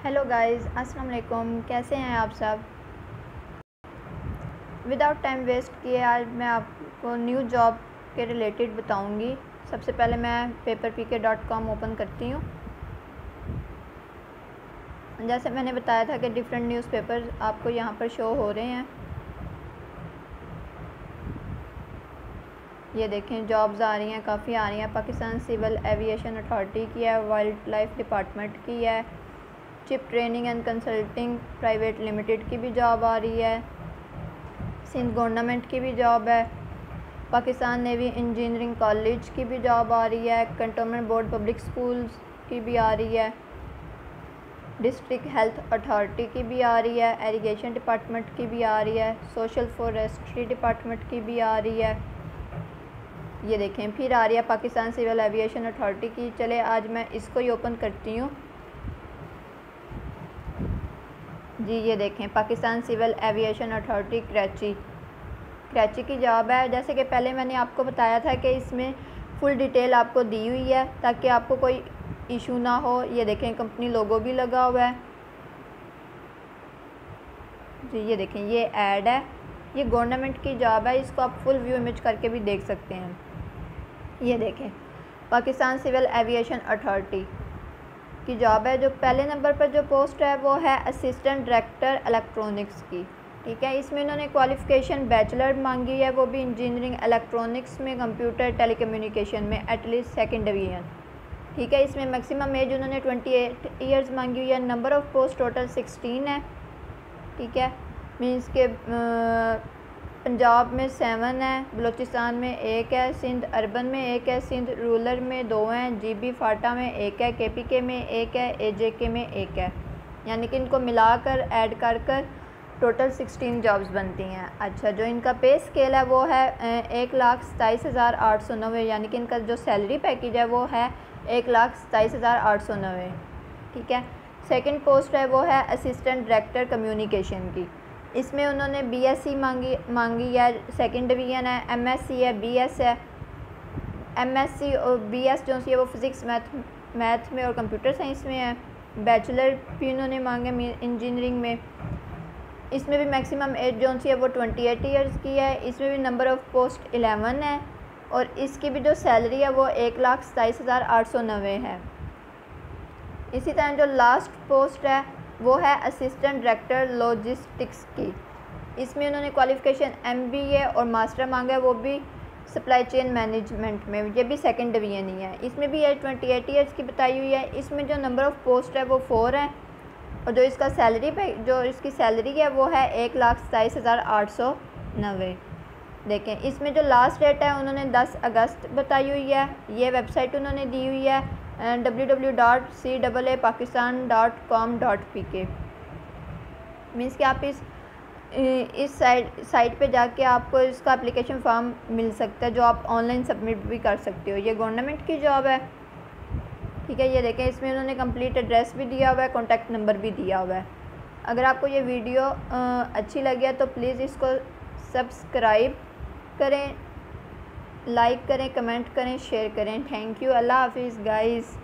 Hello guys, अस्सलाम वालेकुम। कैसे हैं आप सब? विदाउट टाइम वेस्ट किए आज मैं आपको न्यू जॉब के रिलेटेड बताऊंगी। सबसे पहले मैं paperpk.com ओपन करती हूँ। जैसे मैंने बताया था कि डिफरेंट न्यूज़पेपर आपको यहाँ पर शो हो रहे हैं। ये देखें, जॉब्स आ रही हैं, काफ़ी आ रही हैं। पाकिस्तान सिविल एविएशन अथॉरिटी की है, वाइल्ड लाइफ डिपार्टमेंट की है, chip training and consulting private limited की भी जॉब आ रही है, सिंध गवर्नमेंट की भी जॉब है, पाकिस्तान नेवी इंजीनियरिंग कॉलेज की भी जॉब आ रही है, कंटोनमेंट बोर्ड पब्लिक स्कूल्स की भी आ रही है, डिस्ट्रिक्ट हेल्थ अथॉरिटी की भी आ रही है, इरिगेशन डिपार्टमेंट की भी आ रही है, सोशल फॉरेस्ट्री डिपार्टमेंट की भी आ रही है। ये देखें, फिर आ रही है पाकिस्तान सिविल एविएशन अथॉरिटी की। चले आज मैं इसको ही ओपन करती हूँ। जी ये देखें, Pakistan civil aviation authority Karachi की जॉब है। जैसे कि पहले मैंने आपको बताया था कि इसमें फुल डिटेल आपको दी हुई है ताकि आपको कोई इशू ना हो। ये देखें, कंपनी लोगो भी लगा हुआ है। जी ये देखें, ये ऐड है, ये गवर्नमेंट की जॉब है। इसको आप फुल व्यू इमेज करके भी देख सकते हैं। ये देखें, पाकिस्तान सिविल एविएशन अथॉरिटी की जॉब है। जो पहले नंबर पर जो पोस्ट है वो है असिस्टेंट डायरेक्टर इलेक्ट्रॉनिक्स की। ठीक है, इसमें इन्होंने क्वालिफ़िकेशन बैचलर मांगी है, वो भी इंजीनियरिंग इलेक्ट्रॉनिक्स में, कंप्यूटर टेलीकम्युनिकेशन में एटलीस्ट सेकंड डिवीजन। ठीक है, इसमें मैक्सिमम एज उन्होंने 28 ईयर्स मांगी हुई है। नंबर ऑफ़ पोस्ट टोटल 16 है। ठीक है, मीन्स के पंजाब में 7 है, बलूचिस्तान में 1 है, सिंध अर्बन में 1 है, सिंध रूरल में 2 हैं, जीबी फाटा में 1 है, केपीके में 1 है, एजेके में 1 है। यानी कि इनको मिलाकर ऐड कर टोटल 16 जॉब्स बनती हैं। अच्छा, जो इनका पे स्केल है वो है 1,27,890, यानी कि इनका जो सैलरी पैकेज है वो है 1,27,890। ठीक है, सेकंड पोस्ट है वो है असिस्टेंट डायरेक्टर कम्युनिकेशन की। इसमें उन्होंने बीएससी मांगी है, सेकंड डिवीजन है, एमएससी है, बीएस है। एमएससी और बीएस जो है वो फिज़िक्स मैथ में और कंप्यूटर साइंस में है। बैचलर भी उन्होंने मांगे इंजीनियरिंग में। इसमें भी मैक्सिमम एज जो है वो 28 ईयर्स की है। इसमें भी नंबर ऑफ़ पोस्ट 11 है और इसकी भी जो सैलरी है वो 1,27,890 है। इसी तरह जो लास्ट पोस्ट है वो है असिस्टेंट डायरेक्टर लॉजिस्टिक्स की। इसमें उन्होंने क्वालिफ़िकेशन एमबीए और मास्टर मांगा है, वो भी सप्लाई चेन मैनेजमेंट में। ये भी सेकंड डिवीजन ही है। इसमें भी एज 28 ईयर्स की बताई हुई है। इसमें जो नंबर ऑफ़ पोस्ट है वो 4 है और जो इसकी सैलरी है वो है 1,27,890। देखें, इसमें जो लास्ट डेट है उन्होंने 10 अगस्त बताई हुई है। ये वेबसाइट उन्होंने दी हुई है www.caapakistan.com.pk। मीन्स कि आप इस साइट पे जाके आपको इसका एप्लीकेशन फॉर्म मिल सकता है जो आप ऑनलाइन सबमिट भी कर सकते हो। ये गवर्नमेंट की जॉब है। ठीक है, ये देखें, इसमें उन्होंने कंप्लीट एड्रेस भी दिया हुआ है, कॉन्टैक्ट नंबर भी दिया हुआ है। अगर आपको ये वीडियो अच्छी लगी है तो प्लीज़ इसको सब्सक्राइब करें, लाइक करें, कमेंट करें, शेयर करें। Thank you. अल्लाह हाफिज़ गाइज़।